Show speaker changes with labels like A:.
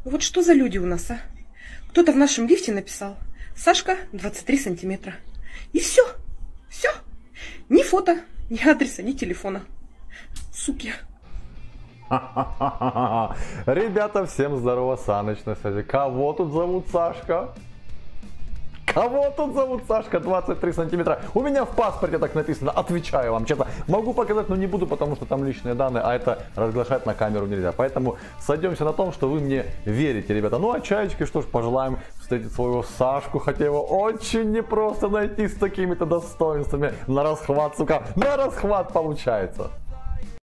A: Вот что за люди у нас, а? Кто-то в нашем лифте написал: Сашка, 23 сантиметра. И все. Все. Ни фото, ни адреса, ни телефона. Суки.
B: Ребята, всем здорово, Саныч на связи. Кого тут зовут Сашка? Кого тут зовут Сашка, 23 сантиметра? У меня в паспорте так написано, отвечаю вам честно. Могу показать, но не буду, потому что там личные данные, а это разглашать на камеру нельзя. Поэтому сойдемся на том, что вы мне верите, ребята. Ну а чаечки, что ж, пожелаем встретить своего Сашку, хотя его очень непросто найти с такими-то достоинствами. На расхват, сука, на расхват получается.